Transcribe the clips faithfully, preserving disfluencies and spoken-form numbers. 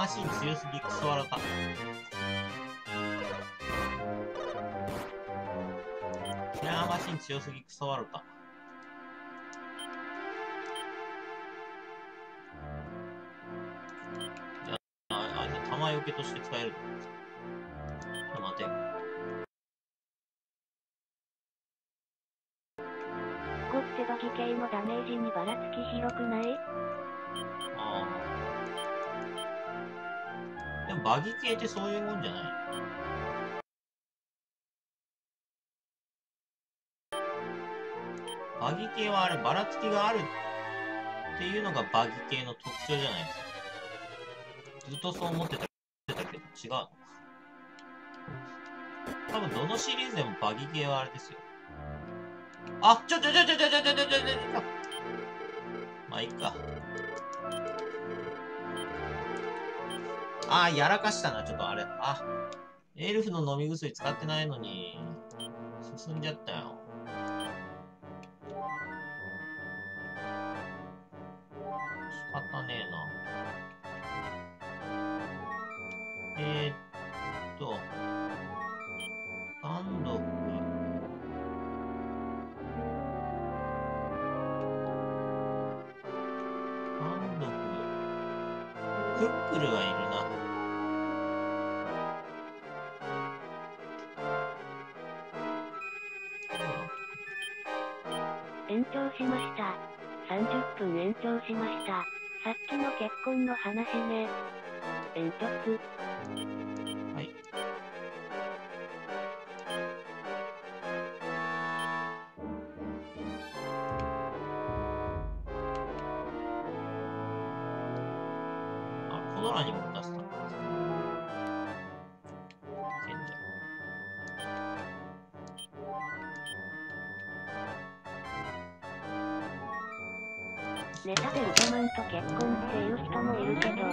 マシン強すぎクソ笑った。キラーマシン強すぎクソ笑った。じゃあ、あ、じゃあ弾よけとして使える。ちょっと待てよ。 ここってバギ系のダメージにばらつき広くない？ ああ。でもバギ系ってそういうもんじゃない？バギ系はあれ、ばらつきがあるっていうのがバギ系の特徴じゃないですか。ずっとそう思ってたけど、違う。多分どのシリーズでもバギ系はあれですよ。あ、ちょちょちょちょちょちょちょちょちょちょちょ。まあ、いっか。あー、やらかしたな、ちょっとあれ。あ、エルフの飲み薬使ってないのに、進んじゃったよ。仕方ねえな。えー、っと、ガンドフ。ガンドフ。クックルがいるな。 延長しました。さんじゅっぷん延長しました。さっきの結婚の話ね。煙突。 はい。あ、コドラにも出したんです。賢者。 ネタでウドマンと結婚っていう人もいるけど。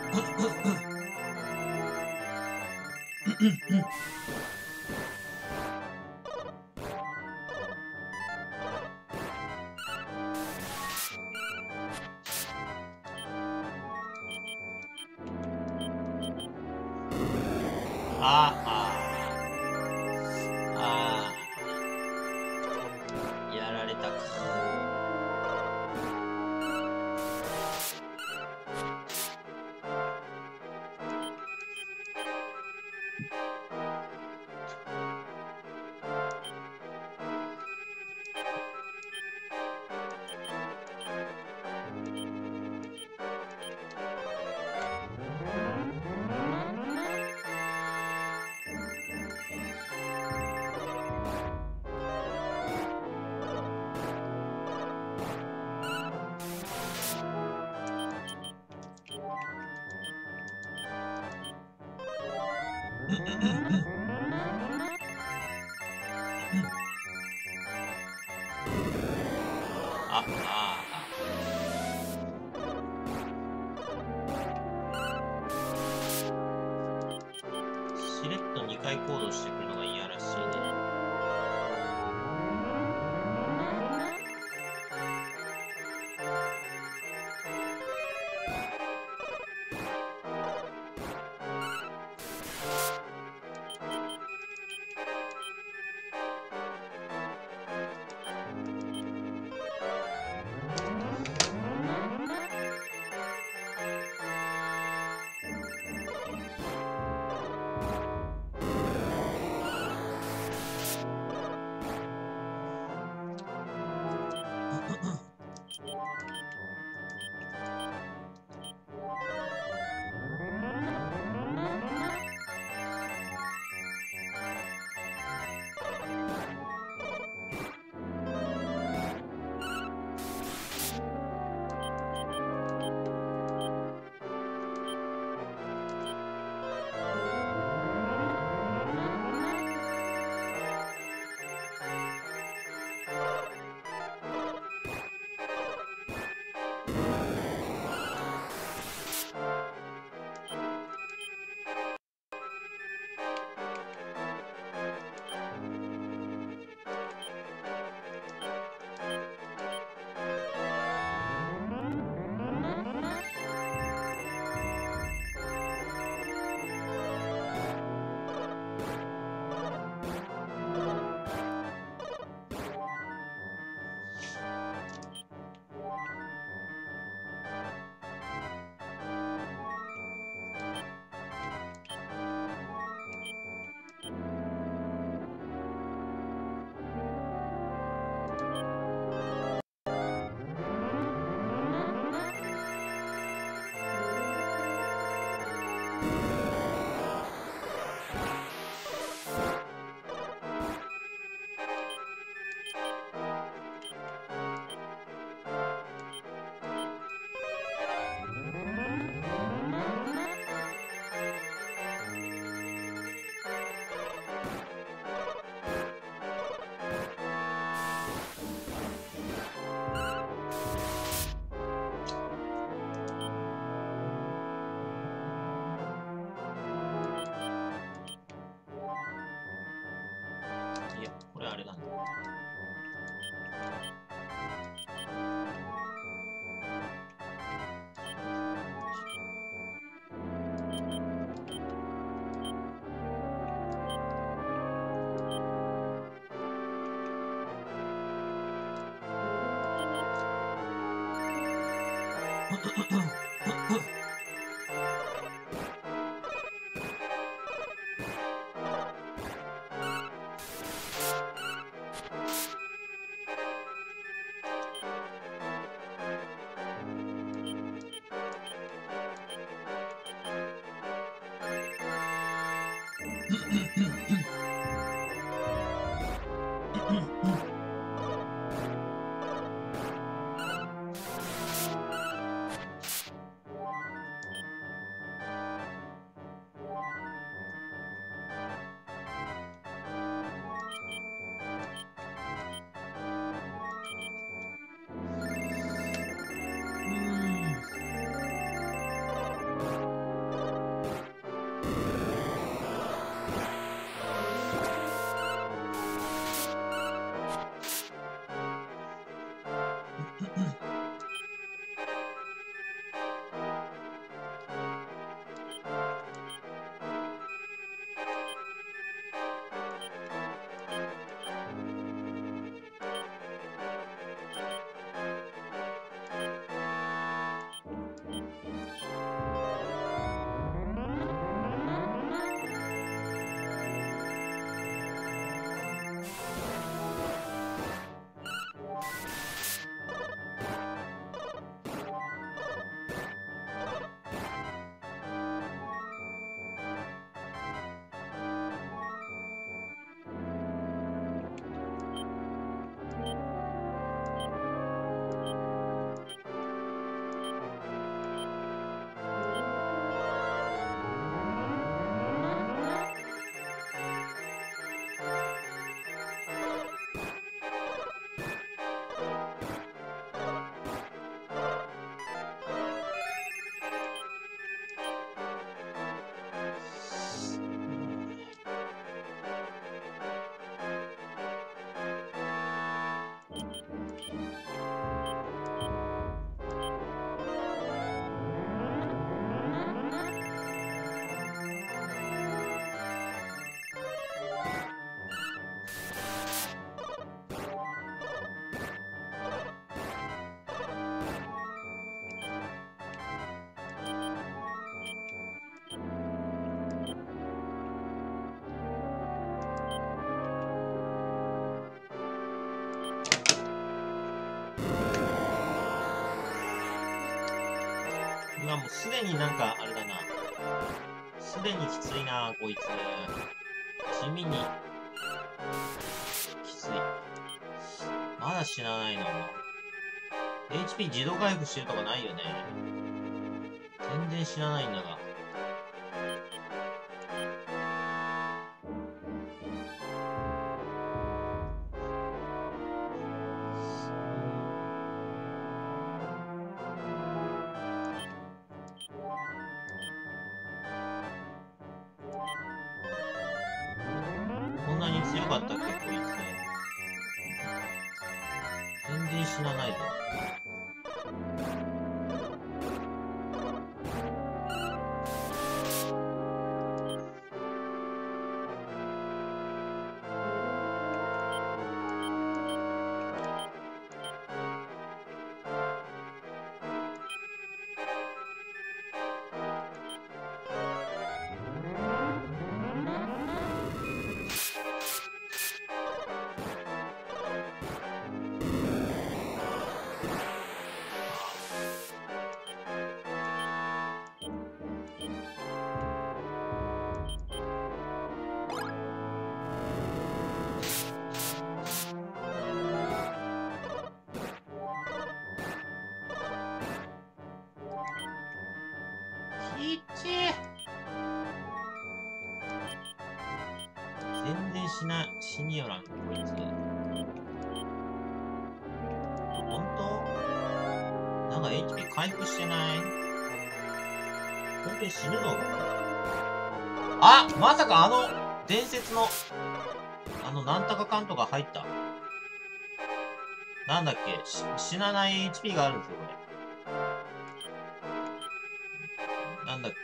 ああああやられたか。ああしれっとにかい行動してくるのが嫌らしいね。いや、これあれなんだ。 今もうすでになんか、あれだな。すでにきついな、こいつ。地味に、きつい。まだ死なないの。エイチピー 自動回復してるとかないよね。全然死なないんだが。こんなに強かったっけ、こいつ。全然死なないぞ。きっちー。全然死な、死によらん、こいつ。ほんと？なんか エイチピー 回復してない？本当に死ぬの？あ！まさかあの、伝説の、あの、なんとかかんとか入った。なんだっけ？し死なない エイチピー があるんですよ、これ。なんだっけ？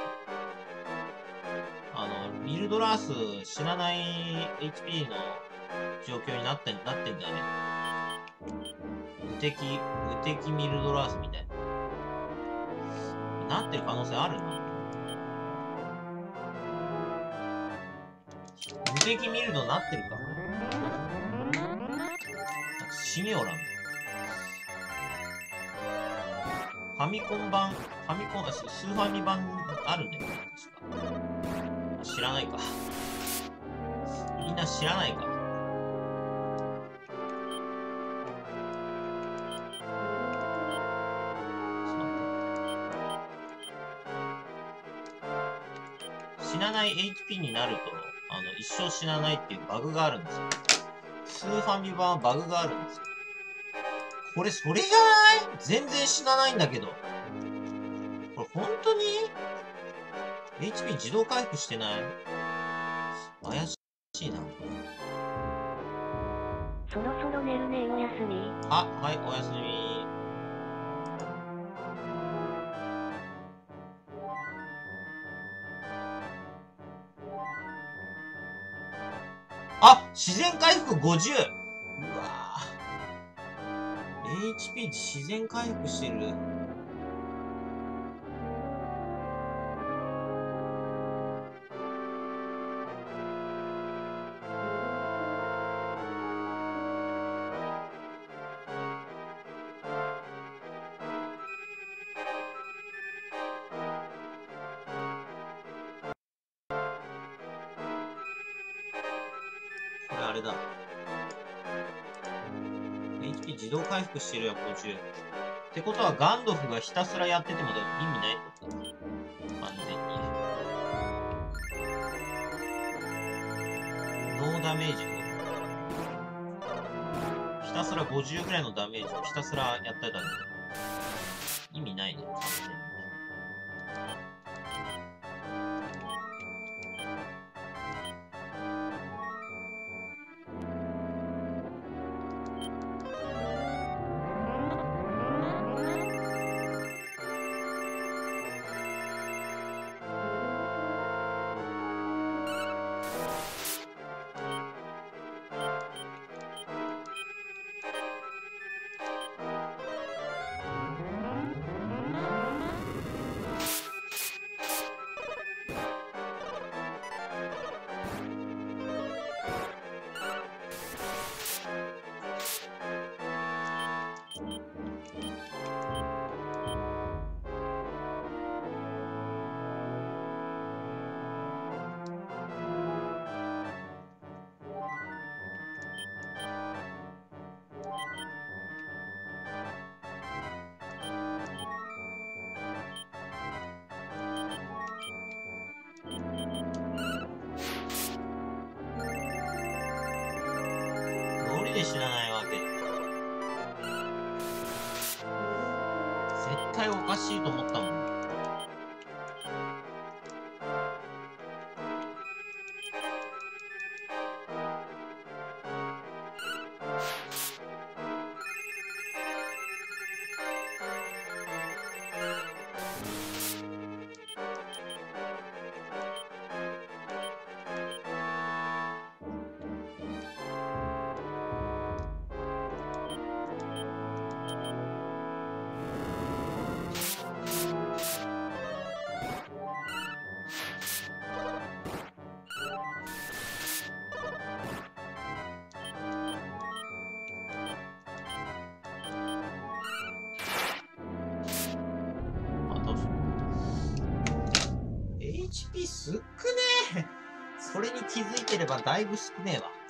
あの、ビルドラース死なない エイチピー の状況になって、なってんだよね。無敵、無敵ミルドラースみたいな。なってる可能性あるな。無敵ミルドなってるか。死におらん。ファミコン版、ファミコン、あ、スーファミ版あるね。確か。知らないか。みんな知らないか。死なない エイチピー になると、あの、一生死なないっていうバグがあるんですよ。スーファミ版はバグがあるんですよ。これ、それじゃない？全然死なないんだけど。これ、本当に エイチピー 自動回復してない？怪しいな、これ。 そろそろ寝るね、おやすみ。 あ、はい、おやすみ。あ、自然回復ごじゅう。うわぁ。エイチピー 自然回復してる。これあれだ。エイチピー 自動回復してるや、ごじゅう。ってことはガンドフがひたすらやってても意味ないってことだ。完全に。ノーダメージ。ひたすらごじゅうぐらいのダメージをひたすらやってたんだけど。意味ないね、完全に。 で死なないわけ？絶対おかしいと思ったもん。エイチピー 少ねえ。それに気づいてればだいぶ少ねえわ。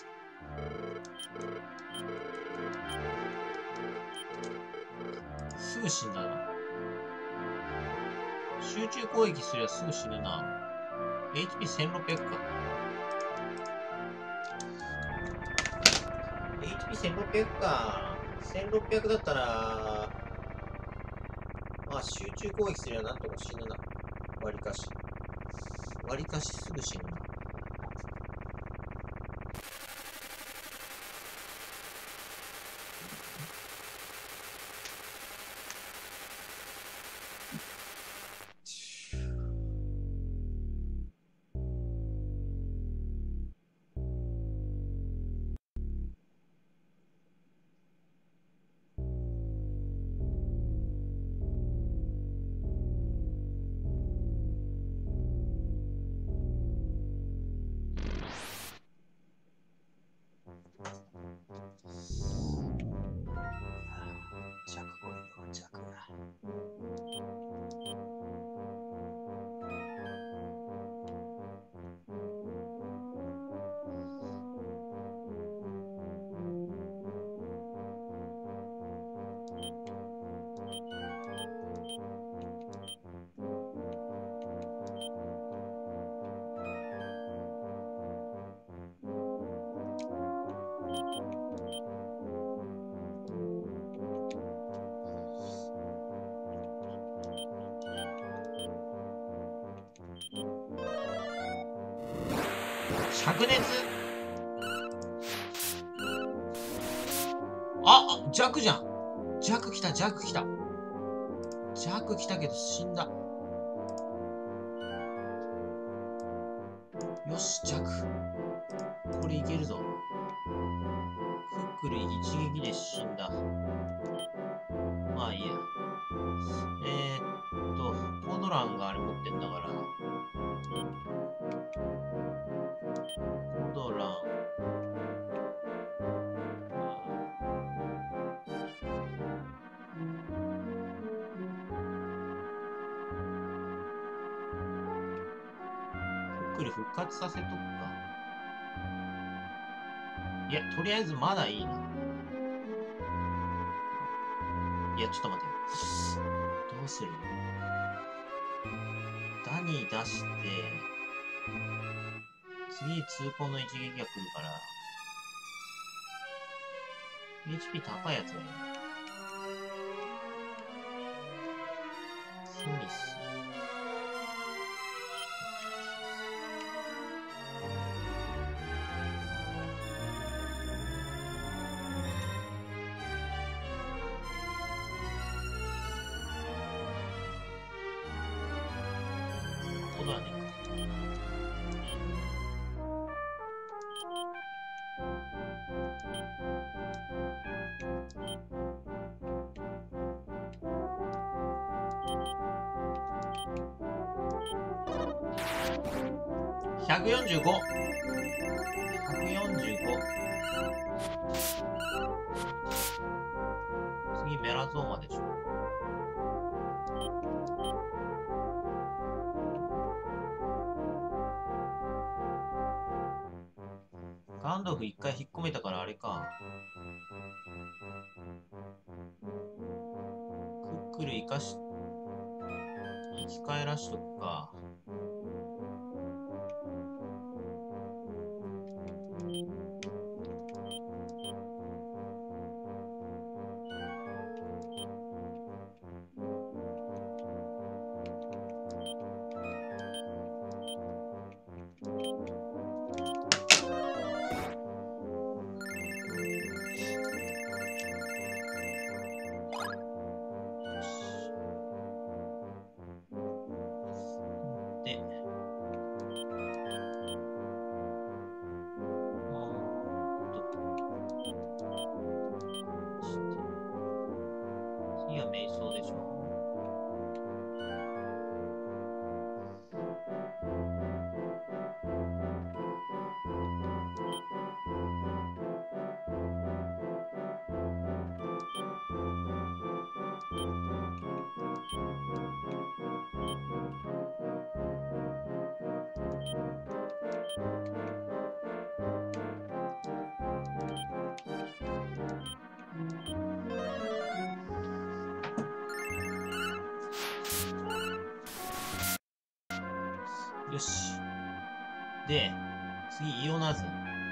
すぐ死んだな。集中攻撃すりゃすぐ死ぬな。エイチピーせんろっぴゃく か。エイチピーせんろっぴゃく か。せんろっぴゃくだったら、まあ集中攻撃すりゃなんとか死ぬな。わりかし。わりかしすぐ死ぬな。弱攻撃は弱だ。灼熱？あ、あ、弱じゃん。弱来た、弱来た。弱来たけど死んだ。よし、弱。これいけるぞ。クックル一撃で死んだ。まあいいや。えー、っと、コドランがあれ持ってんだから。コドラン。クックル復活させとくか。いや、とりあえずまだいいな。いや、ちょっと待ってよ。どうする？ダニー出して、次痛恨の一撃が来るから、エイチピー 高いやつがいる。スミス。ことはねえか。ひゃくよんじゅうご。ひゃくよんじゅうご。次メラゾーマでしょ。ガンドフ一回引っ込めたからあれか。クックル生かし、生き返らしとくか。 よし。で、次、イオナズ。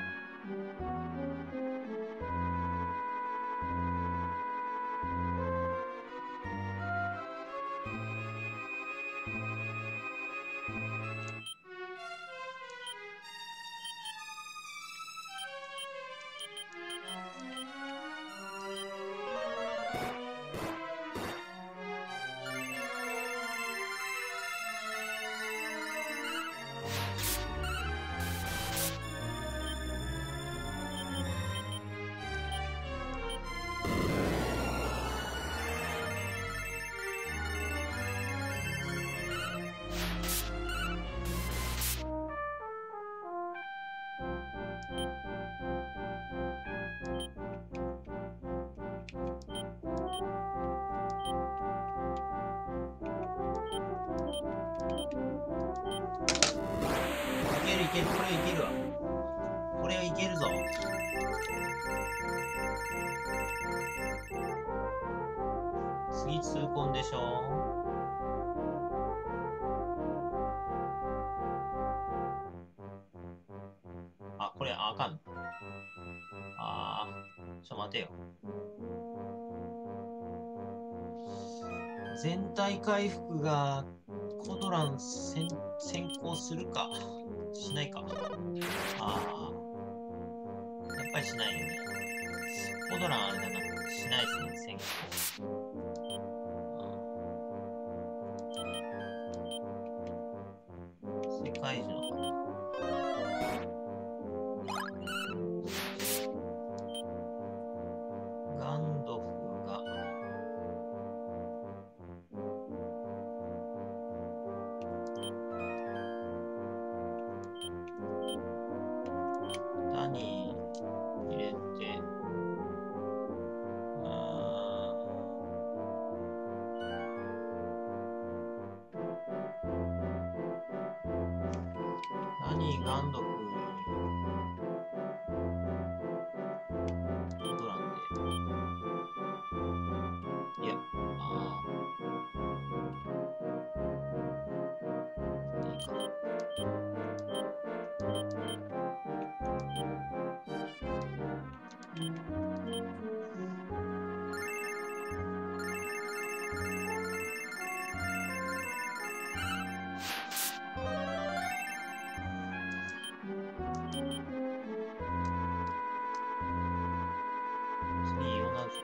いけるいける、これいけるわ。これはいけるぞ。次痛恨でしょ。あ、これあかん。あー、ちょっと待てよ。全体回復がコドラン先先行するかしないか。ああ、やっぱりしないよね。コドランあれだな。しないですね、先行。世界中のガンドフがダニー入れて、うーん、ダニー、ガンドフ、コドランで。いや、ああ、いいか。次、同じ。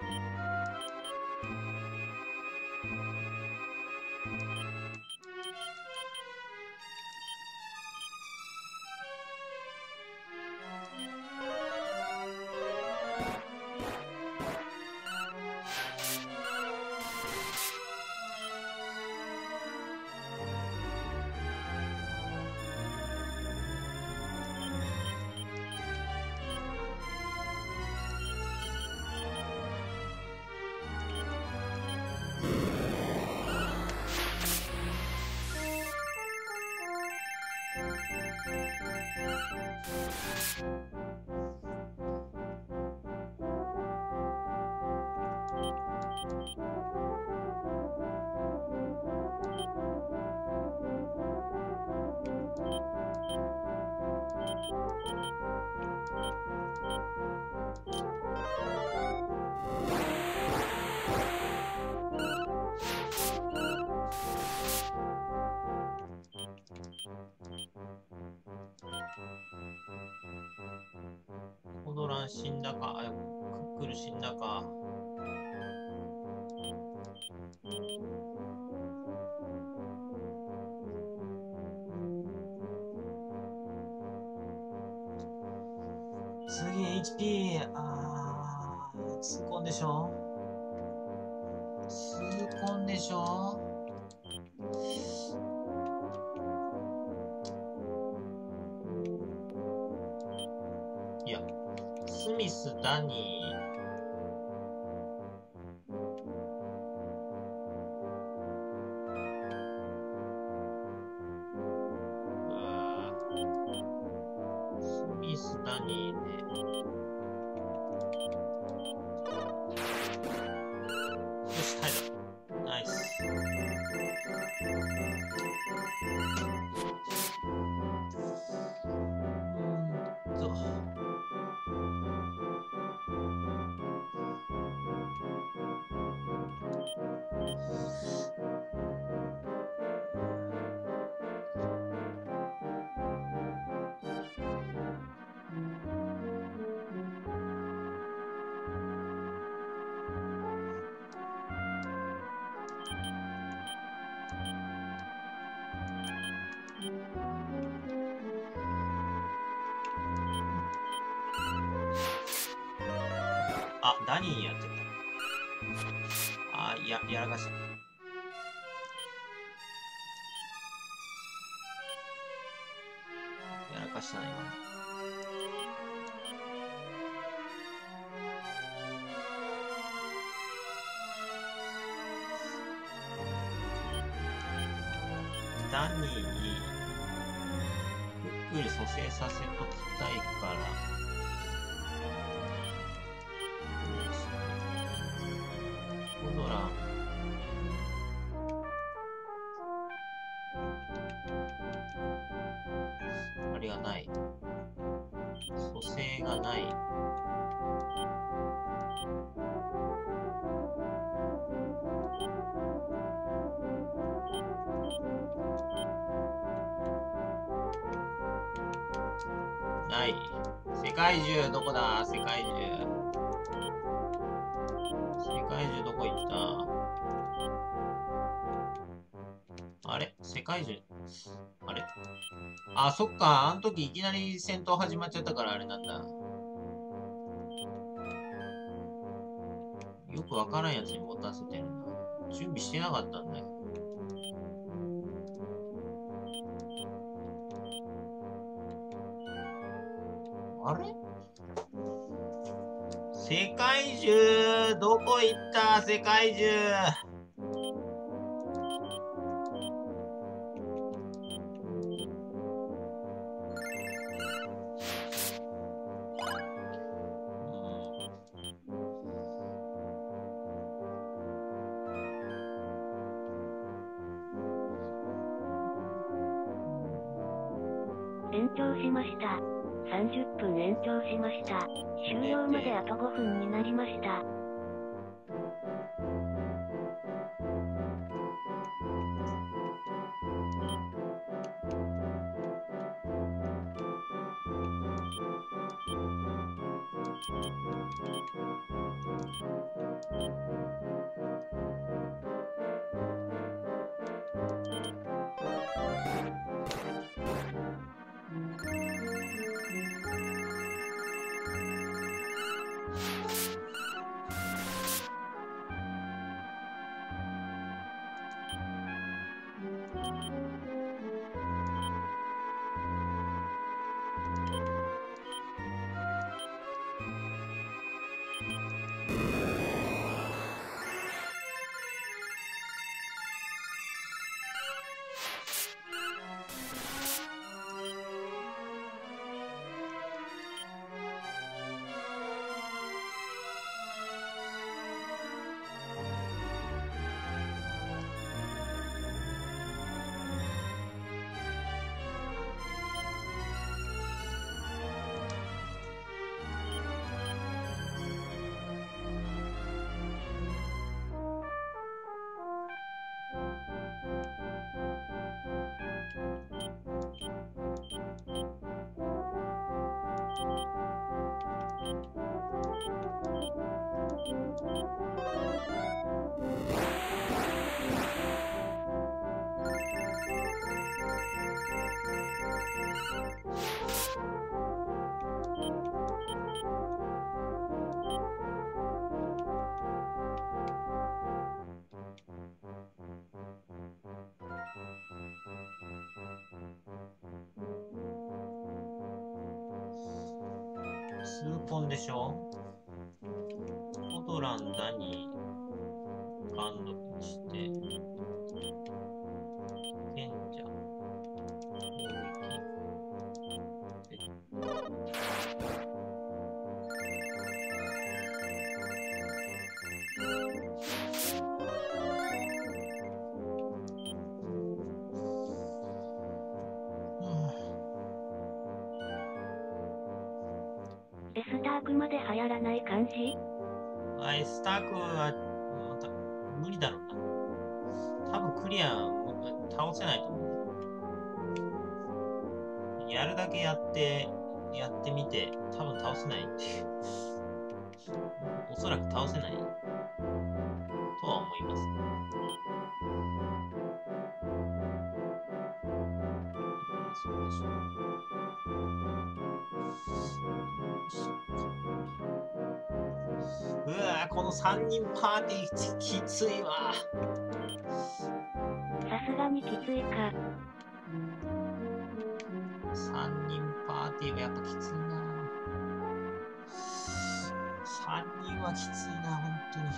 コドラン死んだか、あ、クックル死んだか。次 エイチピー、あー、痛恨でしょ。痛恨でしょ。いや、スミス、ダニー、うわー、スミス、ダニーで、よし、耐えた。ナイス。 ダニーにやっちゃった。あー、や、やらかした。やらかしたな、今の。ダニーに、ゆっくり蘇生させときたいから、コドラン。あれがない。蘇生がない。ない。世界中、どこだ世界中。世界中どこ行ったあれ世界中。あれあ、そっか。あの時いきなり戦闘始まっちゃったからあれなんだ。よくわからんやつに持たせてるんだ。準備してなかったんだよ。あれ世界中どこ行った世界中延長しました。さんじゅっぷん延長しました。終了まであとごふんになりました。 痛恨でしょコドランダにガンドにして、賢者、攻撃、 エスタークまで流行らない感じ？ あ、エスタークは、また、無理だろうな。多分クリア、倒せないと思う。やるだけやって、やってみて、多分倒せないっていう。おそらく倒せない。とは思います。そうでしょう。 うわー、このさんにんパーティーきついわ。 さすがにきついか。 さんにんパーティーがやっぱきついな。さんにんはきついな、本当に。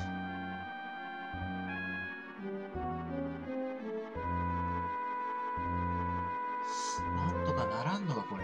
なんとかならんのか、これ。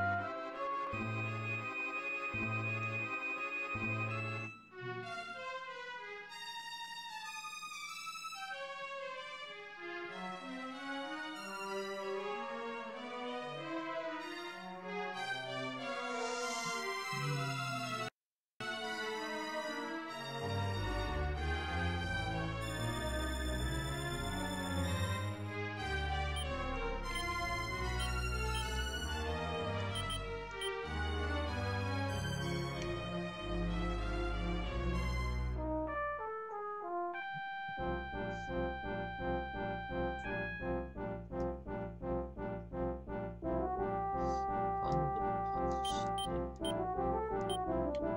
バンドを外して。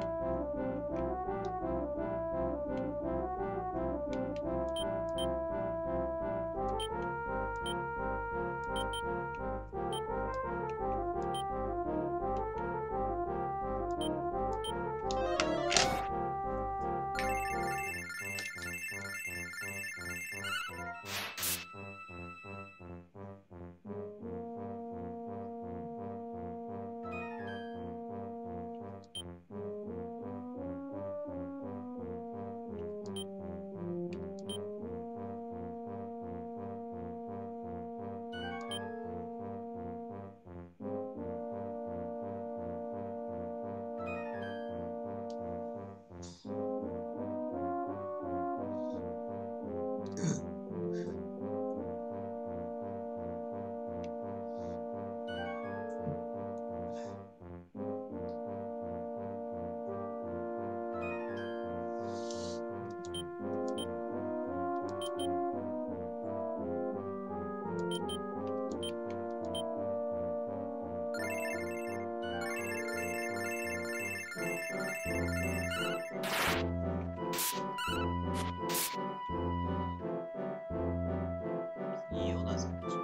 いいよな、そっち。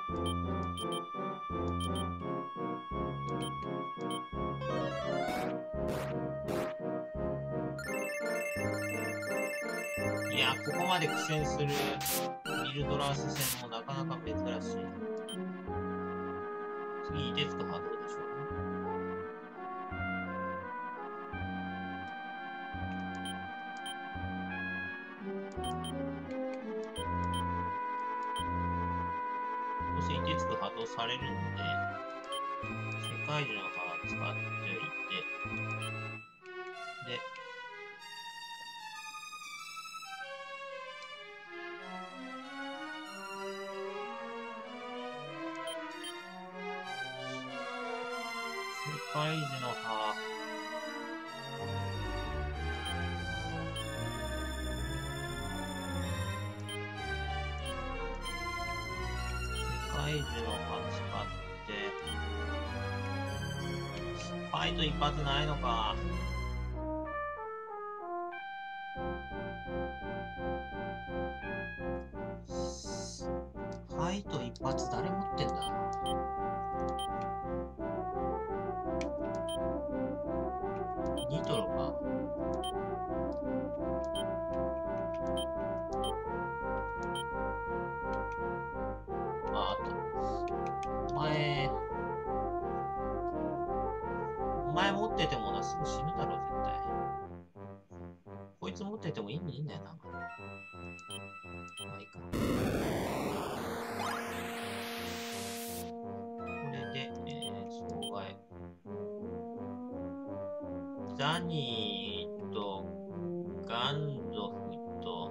いや、ここまで苦戦するミルドラース戦もなかなか珍しい。次、いてつく波動でしょうね。どうせいてつく波動されるんで、世界樹の葉使っておいて、で、世界樹の葉、世界樹の葉使って、ファイト一発ないのか。ファイト一発誰持ってんだ。ニトロか。あ、あと。お前、お前持っててもな、すぐ死ぬだろ、絶対。こいつ持ってても意味いいんだよな。まあいいか。これで、えー、障害。ザニーとガンドフと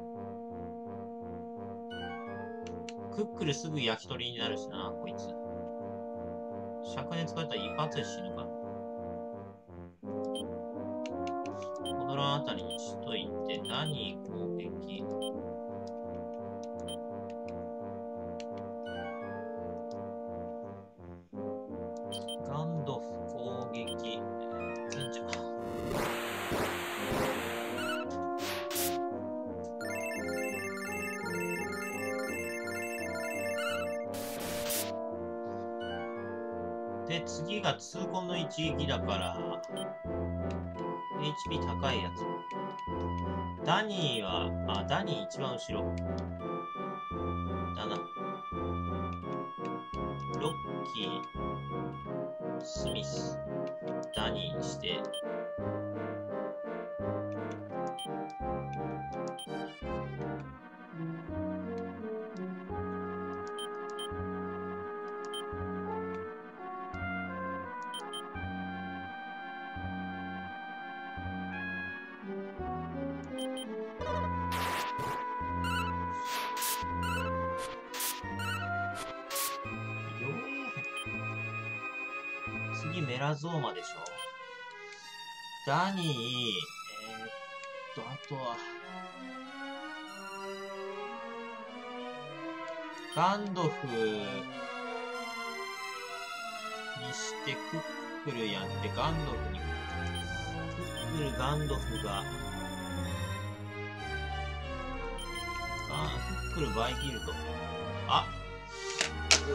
クックルすぐ焼き鳥になるしな、こいつ。灼熱使ったら一発で死ぬから。コドランあたりにしといて、ザニー攻撃。ガンドフ攻撃。賢者。 で、次が痛恨の一撃だから、エイチピー 高いやつ。ダニーは、あ、ダニー一番後ろ。だな。ロッキー、スミス、ダニーにして、次メラゾーマでしょ。ダニー、えー、っと、あとは、ガンドフにしてクックルやってガンドフに、クックル、ガンドフが、ガン、クックル、バイギルド。あうわ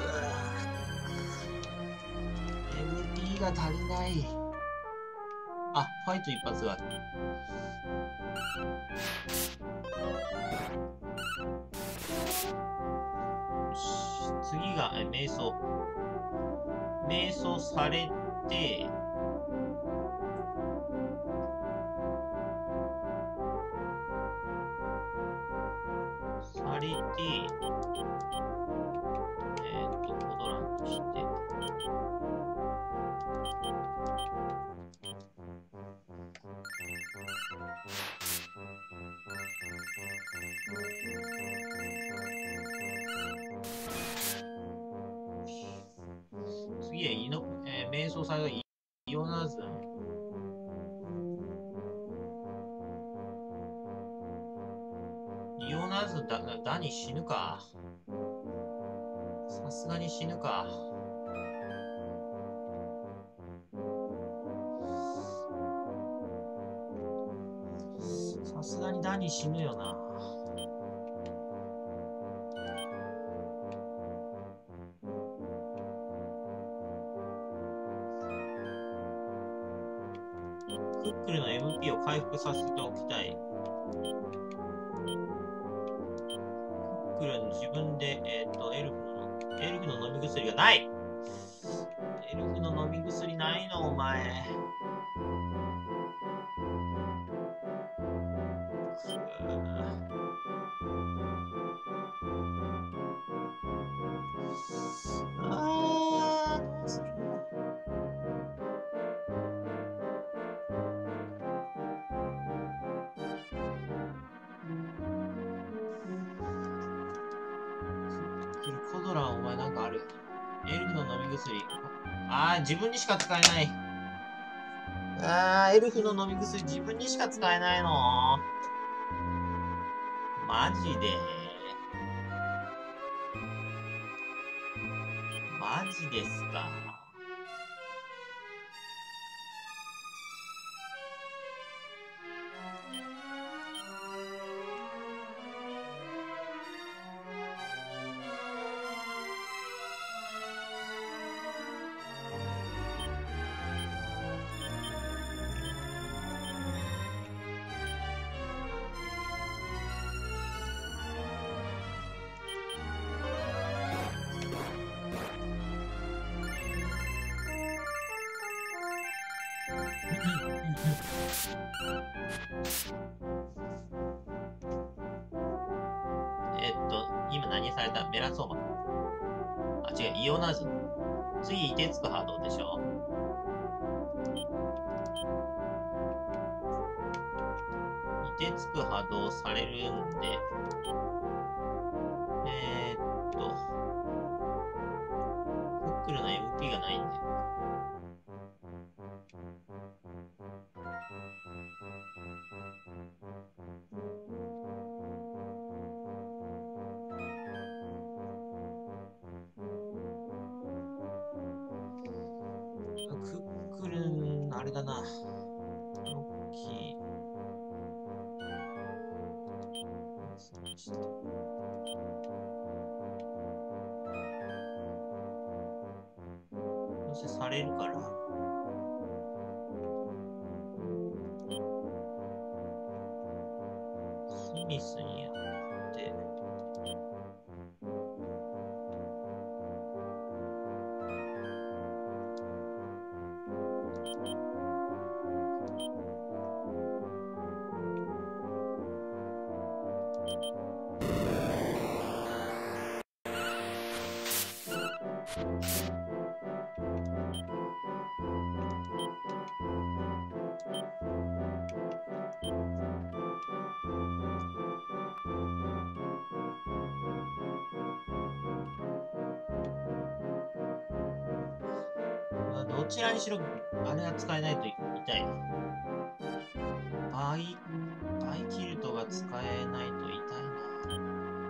エムピー が足りない。あ、ファイト一発がある。よし。次が、え、瞑想。瞑想されて、されて、えーっと、コドランとして、次はイノ、えー、瞑想されたイイオナズン。イオナズンだ、ダニ死ぬか。さすがに死ぬか。さすがにダニ死ぬよな。クックルの エムピー を回復させておきたい。クックルの自分で、えっと、エルフの、エルフの飲み薬がない。エルフの飲み薬ないの、お前。あー、どうするの。コドラン、お前なんかある。エルフの飲み薬。あー、自分にしか使えない。あー、エルフの飲み薬自分にしか使えないの。マジで。マジですか。えっと、今何された？メラソーマ。あ、違う、イオナズン。次、凍てつく波動でしょ。凍てつく波動されるんで、えー、っと、クックルの エムピー がないんで。クックルン、あれだな。ロッキー。 せされるから。スミスにやって。どちらにしろ、あれは使えないと痛い。バイ、バイキルトが使えないと痛いな。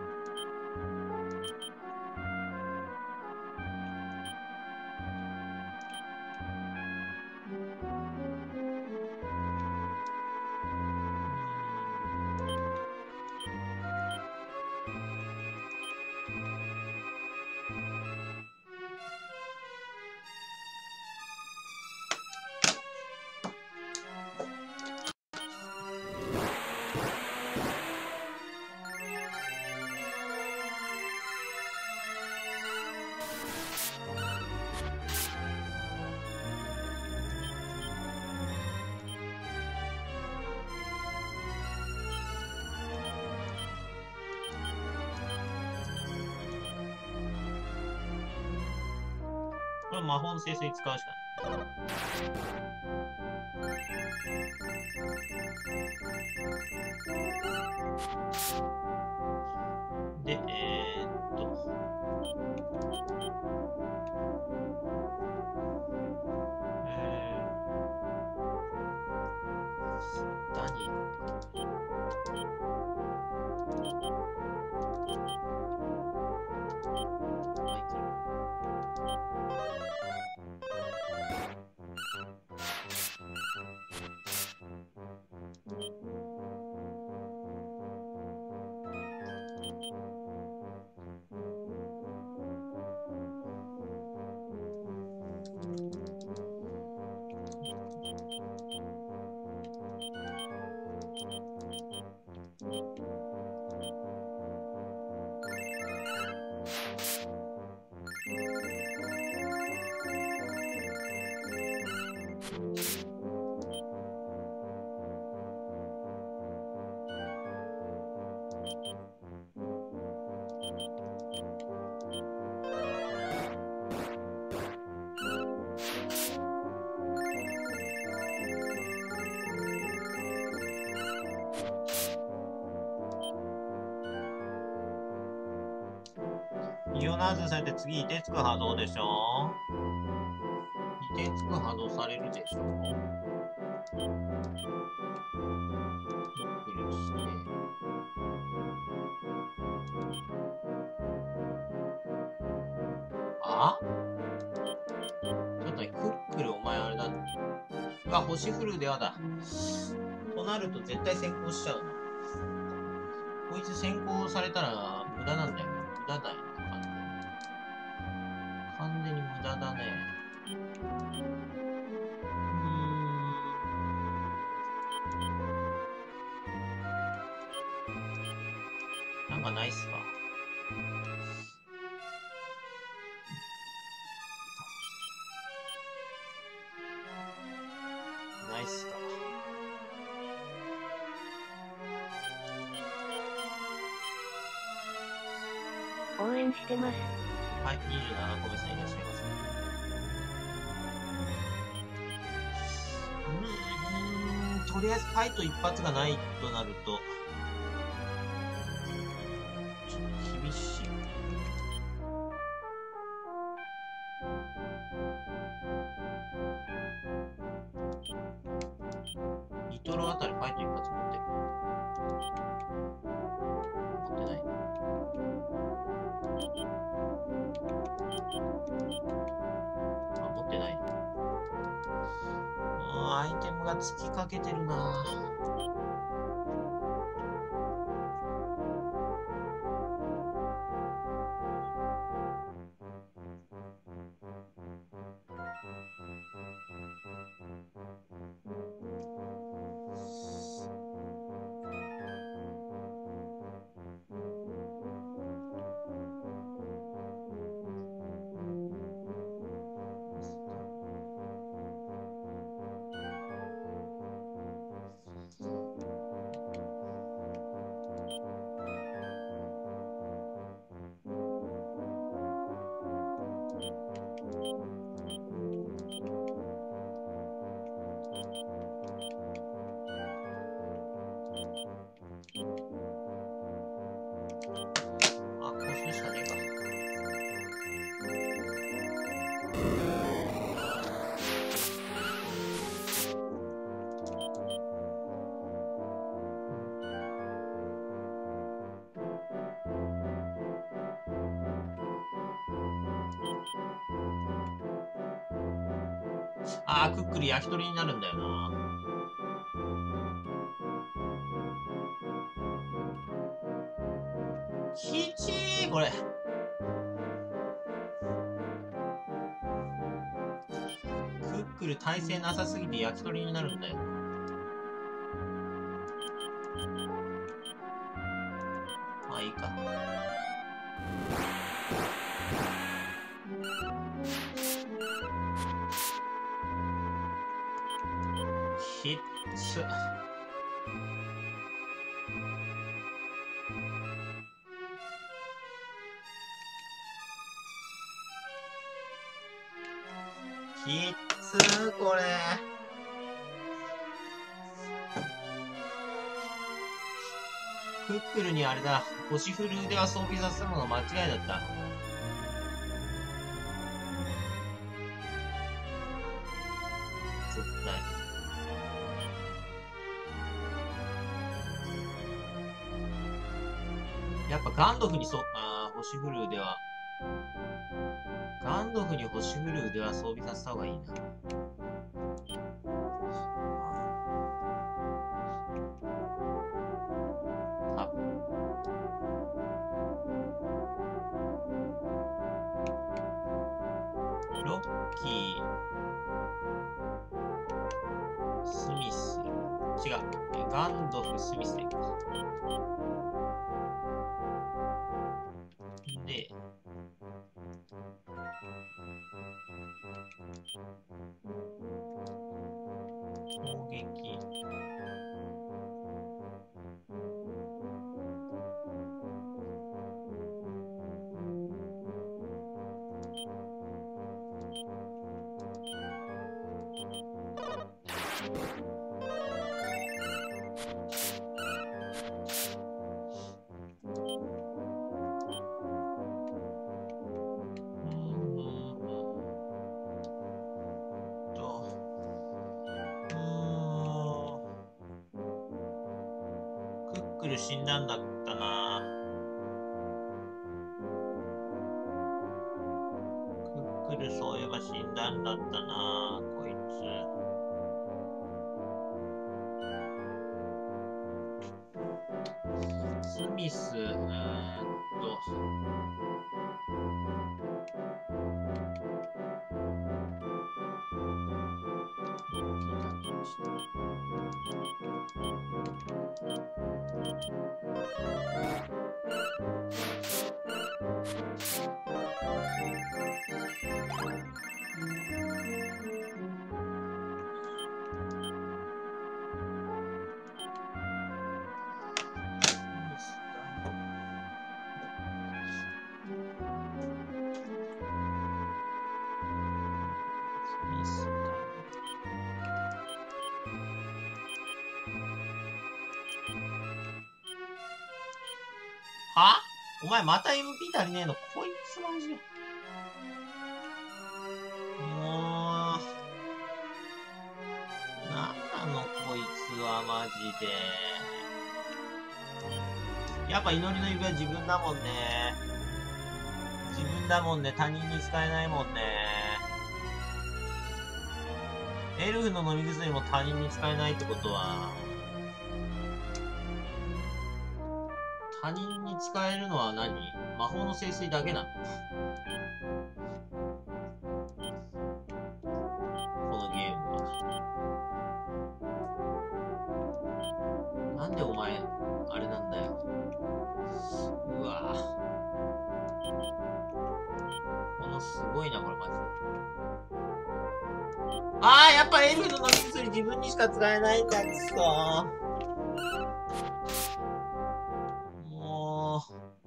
これは魔法の聖水使うしかない。で、えー、っと。えー、ダニー。イオナーズされて次、凍てつく波動でしょ。凍てつく波動されるでしょ。びっくりして。あ？ちょっとね、クックルお前あれだ。が、星降るではだ。となると絶対先行しちゃうな。こいつ先行されたら無駄なんだよ。無駄だよ。完全に無駄だね。うーん。なんかないっすか？ないっすか？ 応援してます。 はい、にじゅうななこめさんいらっしゃいます。うーん、とりあえずファイト一発がないとなると、ちょっと厳しい。リトロあたりファイト一発持ってる。持ってない。あ、持ってない。うん、アイテムが尽きかけてるな。 あー、クックル焼き鳥になるんだよな。きちー、これ。クックル耐性なさすぎて焼き鳥になるんだよ。まあいいか。きっつ。きっつー、これ。クックルにあれだ、星降る腕は装備させるのが間違いだった。絶対。やっぱガンドフにそ、あー、星降る腕は。ガンドフに星降る腕は装備させた方がいいな。多分。ロッキー、スミス。違う。ガンドフ、スミスでいいか。で、攻撃。死んだんだったな。クックルそういえば死んだんだったな、こいつ。スミス、うーんと。は？お前また エムピー 足りねえの？こいつマジで。もう、なんなのこいつはマジで。やっぱ祈りの指は自分だもんね。自分だもんね。他人に使えないもんね。エルフの飲み薬も他人に使えないってことは、他人に使えるのは何？魔法の聖水だけなの？このゲームは。なんでお前、あれなんだよ。うわぁ。このすごいな、これマジで。あー、やっぱエルフの飲み薬自分にしか使えないんだ、くそー。もう、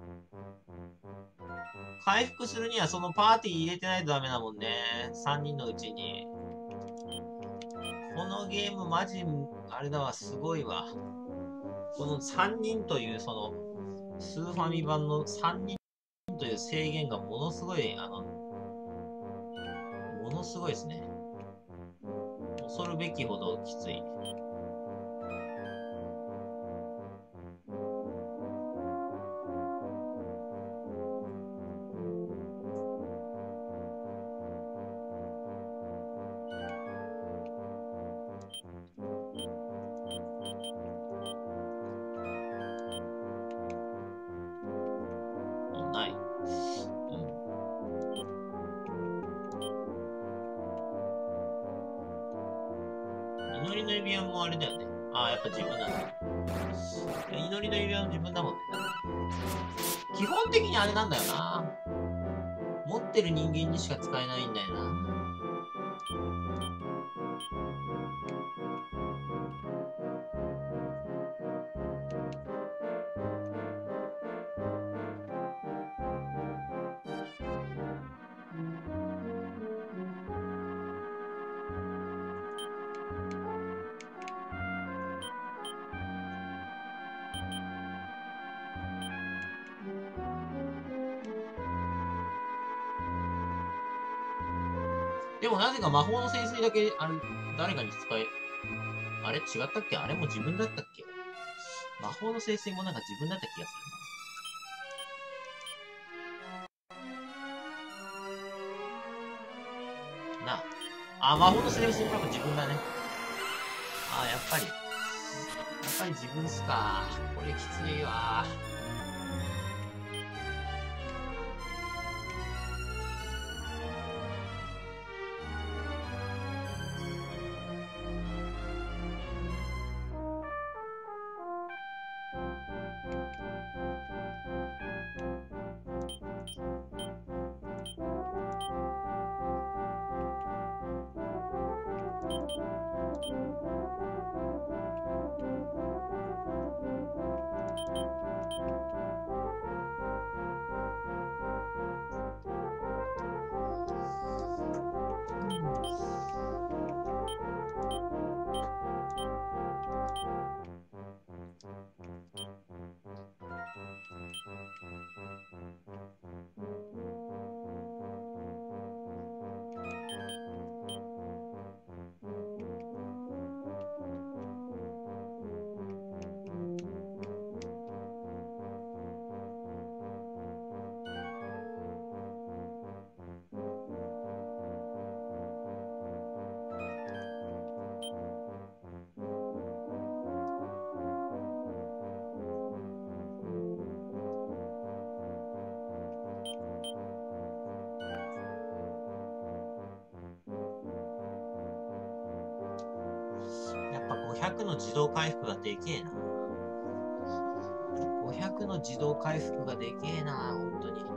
回復するにはそのパーティー入れてないとダメだもんね。さんにんのうちに。このゲームマジ、あれだわ、すごいわ。このさんにんというその、スーファミ版のさんにんという制限がものすごい、あの、ものすごいですね。恐るべきほどきつい。 りの指輪もあれだよね。ああ、やっぱ自分なんだ。祈りの指輪も自分だもんね。基本的にあれなんだよな。持ってる人間にしか使えないんだよな。でもなぜか魔法の潜水だけ、あれ、誰かに使え、あれ違ったっけ？あれも自分だったっけ？魔法の潜水もなんか自分だった気がするな。なあ。あ、魔法の潜水もなんか自分だね。あ、やっぱり。やっぱり自分っすか。これきついわ。やっぱごひゃくの自動回復がでけえな。ごひゃくの自動回復がでけえな、ほんとに。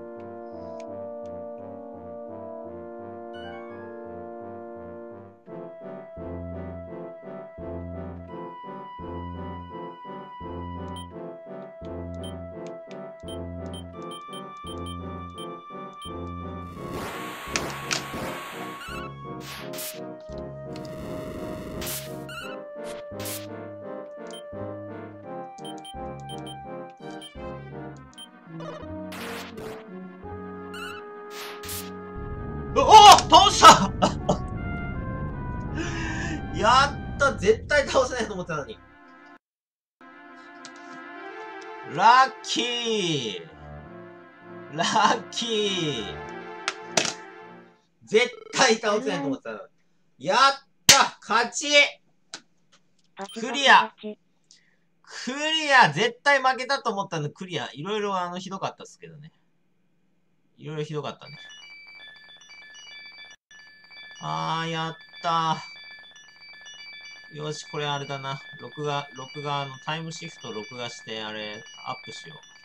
おお倒したやった絶対倒せないと思ってたのに。ラッキーラッキー絶対倒せないと思ってたのに。やった勝ちクリアクリア絶対負けたと思ったのクリア。いろいろあのひどかったっすけどね。いろいろひどかったね。あー、やったー。よし、これあれだな。録画、録画のタイムシフト録画して、あれ、アップしよう。